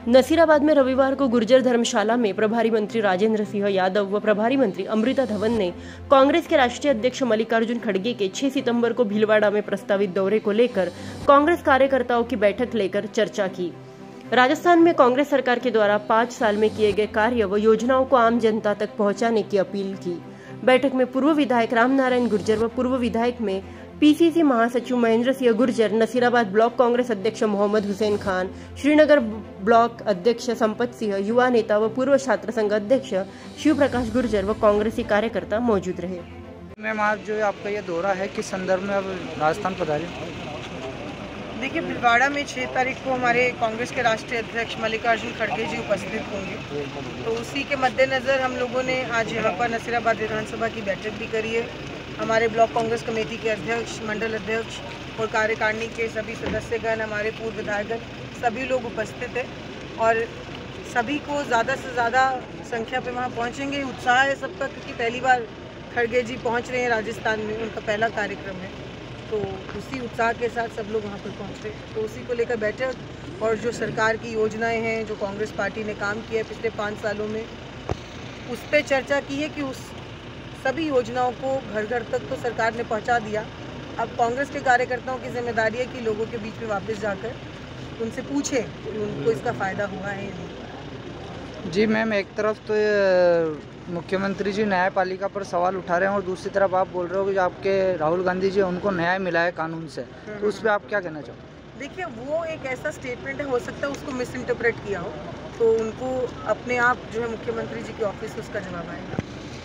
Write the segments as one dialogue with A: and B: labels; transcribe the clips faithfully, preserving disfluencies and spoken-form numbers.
A: नसीराबाद में रविवार को गुर्जर धर्मशाला में प्रभारी मंत्री राजेंद्र सिंह यादव व प्रभारी मंत्री अमृता धवन ने कांग्रेस के राष्ट्रीय अध्यक्ष मल्लिकार्जुन खड़गे के छह सितंबर को भीलवाड़ा में प्रस्तावित दौरे को लेकर कांग्रेस कार्यकर्ताओं की बैठक लेकर चर्चा की। राजस्थान में कांग्रेस सरकार के द्वारा पाँच साल में किए गए कार्य व योजनाओं को आम जनता तक पहुंचाने की अपील की। बैठक में पूर्व विधायक रामनारायण गुर्जर व पूर्व विधायक में पीसीसी महासचिव महेंद्र सिंह गुर्जर, नसीराबाद ब्लॉक कांग्रेस अध्यक्ष मोहम्मद हुसैन खान, श्रीनगर ब्लॉक अध्यक्ष संपत सिंह, युवा नेता व पूर्व छात्र संघ अध्यक्ष शिव प्रकाश गुर्जर व कांग्रेसी कार्यकर्ता मौजूद रहे।
B: मैम, आज जो आपका ये दौरा है किस संदर्भ में अब राजस्थान पधारे?
C: देखिए, भीलवाड़ा में छह तारीख को हमारे कांग्रेस के राष्ट्रीय अध्यक्ष मल्लिकार्जुन खड़गे जी उपस्थित होंगे, तो उसी के मद्देनज़र हम लोगों ने आज यहाँ पर नसीराबाद विधानसभा की बैठक भी करी है। हमारे ब्लॉक कांग्रेस कमेटी के अध्यक्ष, मंडल अध्यक्ष और कार्यकारिणी के सभी सदस्यगण, हमारे पूर्व विधायकगण, सभी लोग उपस्थित हैं और सभी को ज़्यादा से ज़्यादा संख्या पे वहाँ पहुँचेंगे। उत्साह है सबका, क्योंकि पहली बार खड़गे जी पहुँच रहे हैं राजस्थान में, उनका पहला कार्यक्रम है, तो उसी उत्साह के साथ सब लोग वहाँ पर पहुँच रहे हैं। तो उसी को लेकर बैठक और जो सरकार की योजनाएँ हैं, जो कांग्रेस पार्टी ने काम किया है पिछले पाँच सालों में, उस पर चर्चा की है कि उस सभी योजनाओं को घर घर तक तो सरकार ने पहुंचा दिया। अब कांग्रेस के कार्यकर्ताओं की जिम्मेदारी है कि लोगों के बीच में वापस जाकर उनसे पूछें कि उनको इसका फ़ायदा हुआ है या नहीं।
B: जी मैम, एक तरफ तो मुख्यमंत्री जी न्यायपालिका पर सवाल उठा रहे हैं और दूसरी तरफ आप बोल रहे हो कि जो आपके राहुल गांधी जी उनको न्याय मिला है कानून से, तो उस पर आप क्या कहना चाहोगे?
C: देखिए, वो एक ऐसा स्टेटमेंट है, हो सकता है उसको मिस इंटरप्रेट किया हो, तो उनको अपने आप जो है मुख्यमंत्री जी के ऑफिस से उसका जवाब आएगा।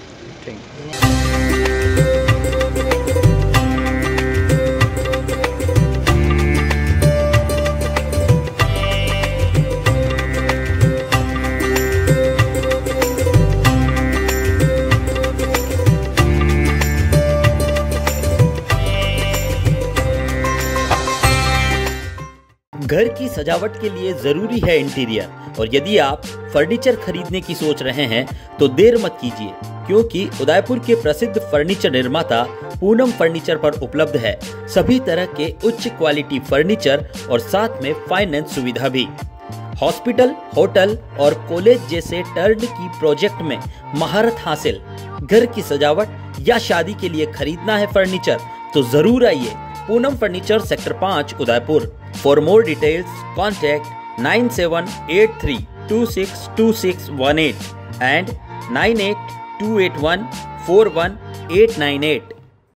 D: घर की सजावट के लिए जरूरी है इंटीरियर, और यदि आप फर्नीचर खरीदने की सोच रहे हैं तो देर मत कीजिए, क्योंकि उदयपुर के प्रसिद्ध फर्नीचर निर्माता पूनम फर्नीचर पर उपलब्ध है सभी तरह के उच्च क्वालिटी फर्नीचर और साथ में फाइनेंस सुविधा भी। हॉस्पिटल, होटल और कॉलेज जैसे टर्न की प्रोजेक्ट में महारत हासिल। घर की सजावट या शादी के लिए खरीदना है फर्नीचर तो जरूर आइए पूनम फर्नीचर, सेक्टर पाँच, Udaipur. For more details contact nine seven eight three two six two six one eight and nine eight two eight one four one eight nine eight.